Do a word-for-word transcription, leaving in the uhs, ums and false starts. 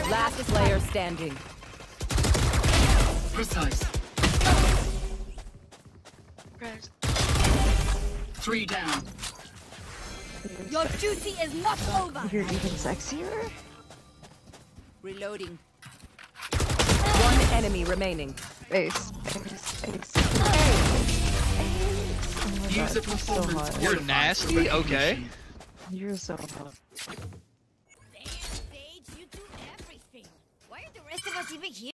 Last player standing. Precise. Three down. Your duty is not over. You're even sexier? Reloading. One enemy remaining. Ace. Ace. Ace. Oh my Use god, a you're so performance. hot. You're nasty? Okay. You're so hot. Damn, Sage, you do everything. Why are the rest of us even here?